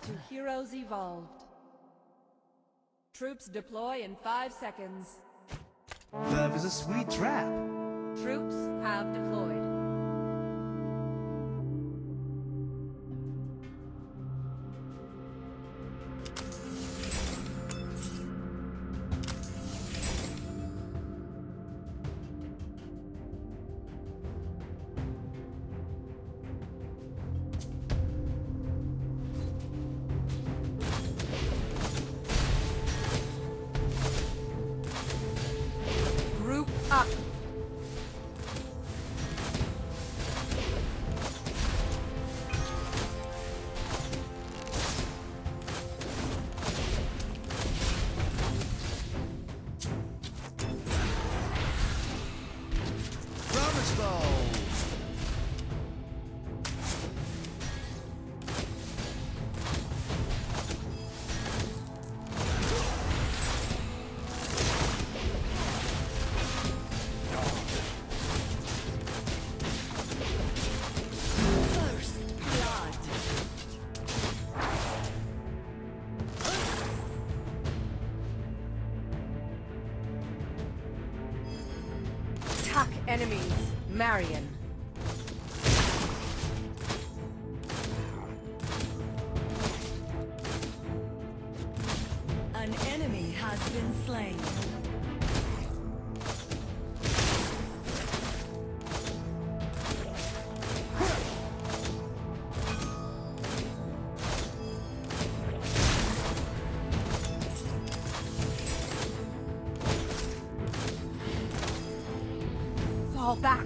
to Heroes Evolved. Troops deploy in 5 seconds. Love is a sweet trap. Troops have deployed. Group up. Promise ball. First blood. Attack enemies. Marion. An enemy has been slain. Fall back.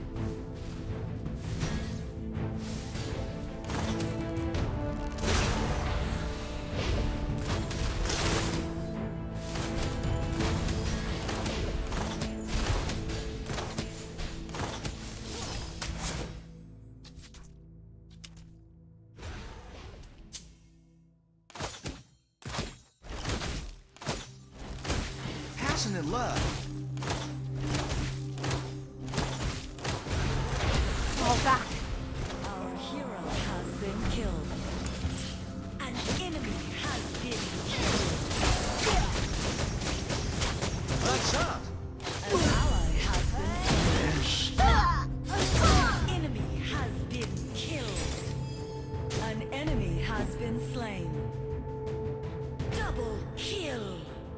Passionate love. Fall back. Our hero has been killed. An enemy has been killed. Lights up. An ally has been slain. An enemy has been killed. An enemy has been slain. Double kill.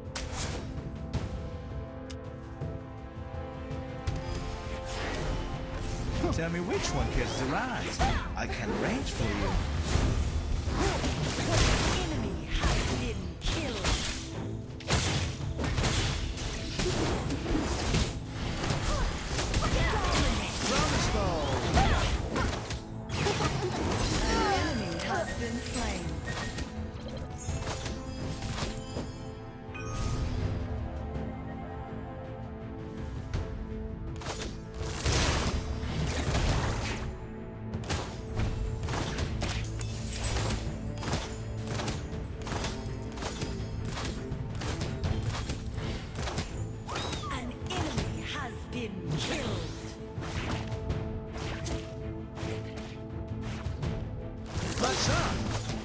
Tell me which one catches your eyes. I can arrange for you. Enemy has been killed. Promise ball. An enemy has been slain. An enemy has been killed. Lights up.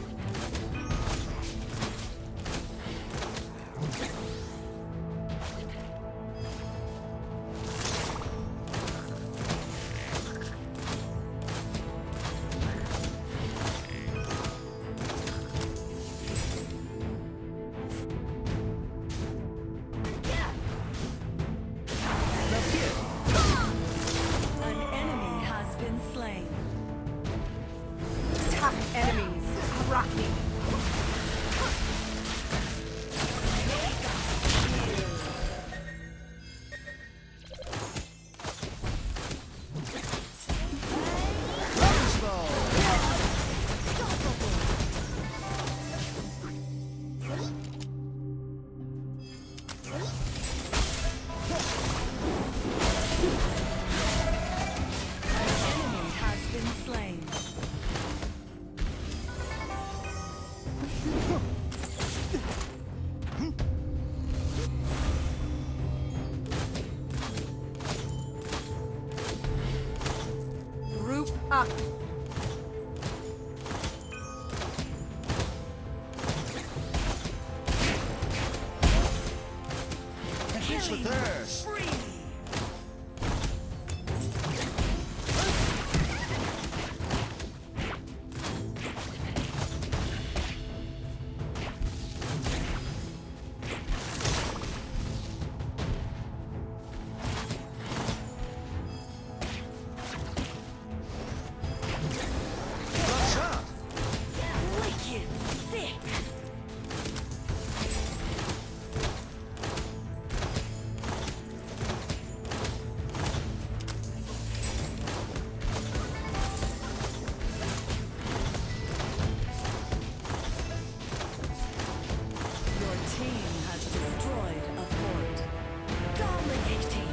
Love here. An enemy has been slain. Attack enemies. Rocky. Promise ball. An enemy has been slain. Group up. quench the thirst. Free. Bloodshot. Wicked sick. Your team has destroyed a fort. Dominating.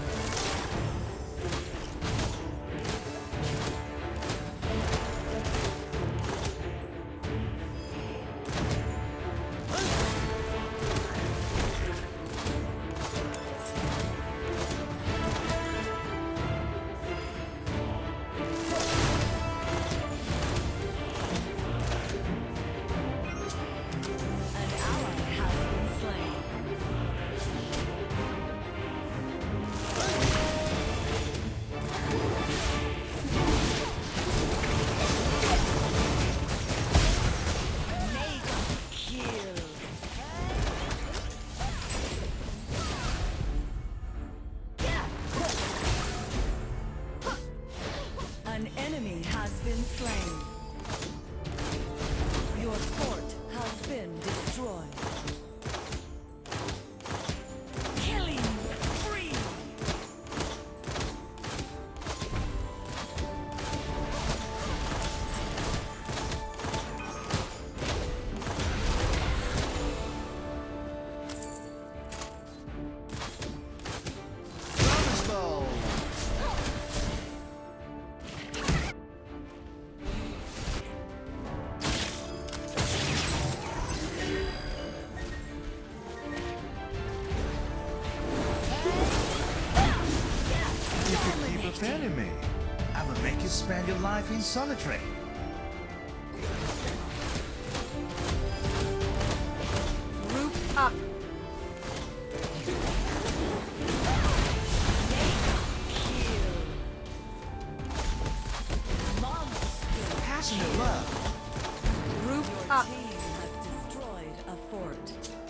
An ally has been slain. Mega kill. An enemy has been slain. Your fort has been destroyed. Killing spree. Promise bowl. You can keep offending me. I will make you spend your life in solitary. Group up. Kill. Monster. Passionate love. Group Your up. team has destroyed a fort.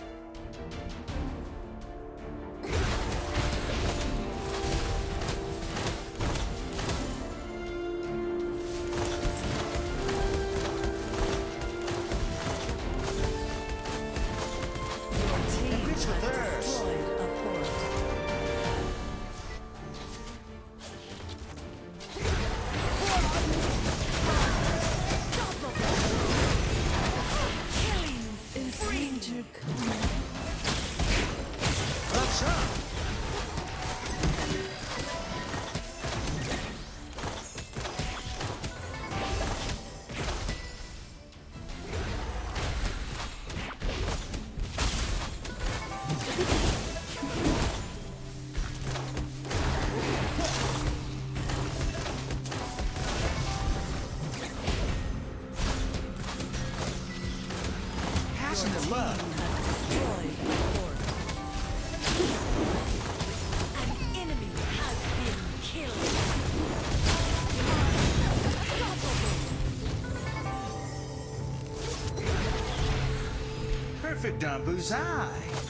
Your team Quench the has thirst. destroyed a fort. Killing spree. Bloodshot. Passionate love. Destroyed a fort. An enemy has been killed. Unstoppable. Perfect on bullseye.